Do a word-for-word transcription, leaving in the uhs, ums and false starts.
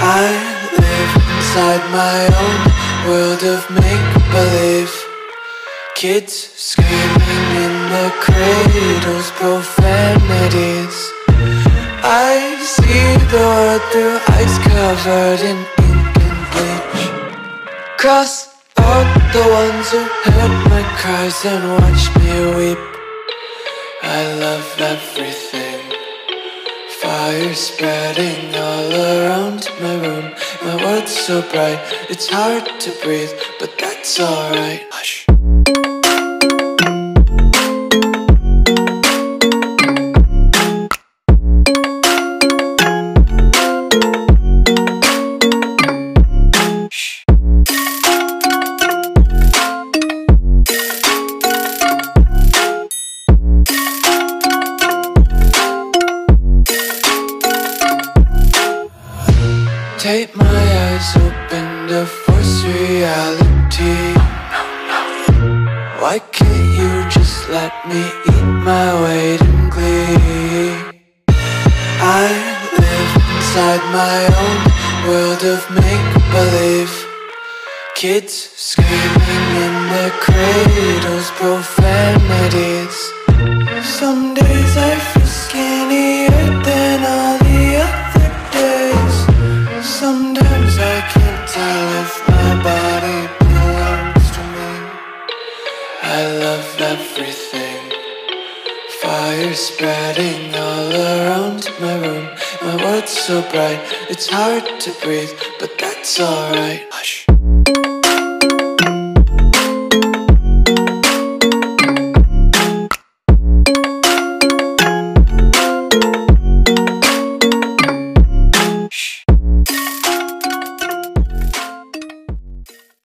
I live inside my own world of make-believe. Kids screaming in their cradles, profanities. I see the world through eyes covered in ink and bleach. Cross out the ones who heard my cries and watched me weep. I love everything. Fire spreading all around my room. My world's so bright, it's hard to breathe, but that's alright. Hush. Take my eyes open to force reality. Why can't you just let me eat my weight in glee? I live inside my own world of make-believe. Kids screaming in their cradles, profanities. Some days I feel skinnier than all the other days. Sometimes I can't tell if my body belongs to me. I love everything. Fire spreading all around my room. My world's so bright, it's hard to breathe, but that's alright.